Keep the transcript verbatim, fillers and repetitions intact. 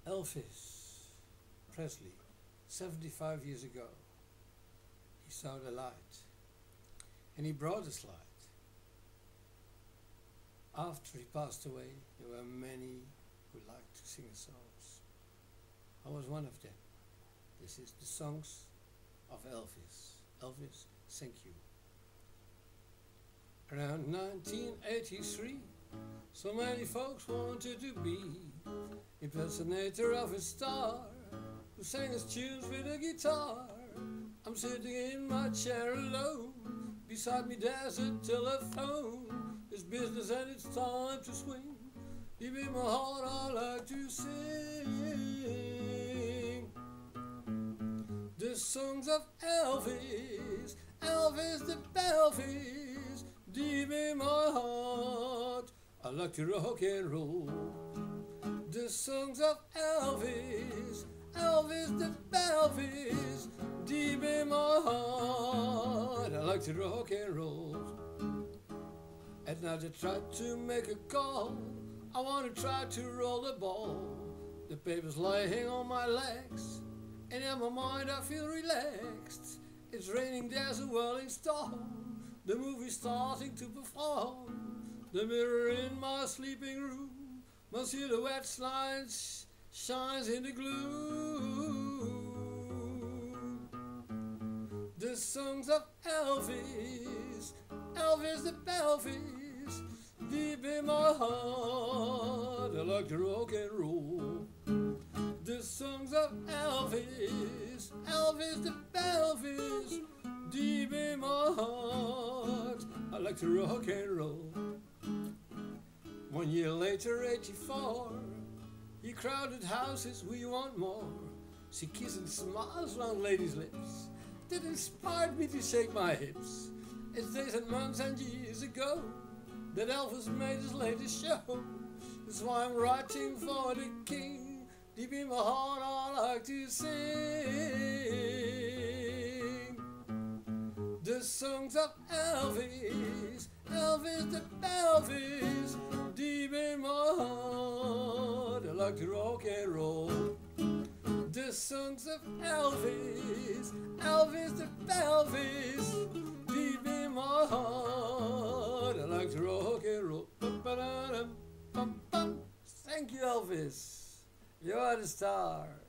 Elvis Presley, seventy-five years ago, he saw the light, and he brought us light. After he passed away, there were many who liked to sing his songs. I was one of them. This is the songs of Elvis. Elvis, thank you. Around nineteen eighty-three, so many folks wanted to be impersonator of a star who sang his tunes with a guitar. I'm sitting in my chair alone, beside me there's a telephone. It's business and it's time to swing. Deep in my heart I like to sing the songs of Elvis, Elvis the Belvis. Deep in my heart I like to rock and roll the songs of Elvis, Elvis the Belvis. Deep in my heart I like to rock and roll. At night I try to make a call, I want to try to roll the ball. The paper's lying on my legs, and in my mind I feel relaxed. It's raining, there's a whirling storm, the movie's starting to perform. The mirror in my sleeping room, my silhouette slides, shines in the gloom. The songs of Elvis, Elvis the Belvis. Deep in my heart I like to rock and roll the songs of Elvis, Elvis the Belvis. Deep in my heart I like to rock and roll. One year later, eighty-four, he crowded houses, we want more. See kissing smiles round ladies' lips that inspired me to shake my hips. It's days and months and years ago that Elvis made his latest show. That's why I'm writing for the king. Deep in my heart I like to sing the songs of Elvis, Elvis the Belvis. Deep in my heart I like to rock and roll the songs of Elvis, Elvis the Belvis. Deep in my heart I like to rock and roll. Thank you, Elvis. You are the star.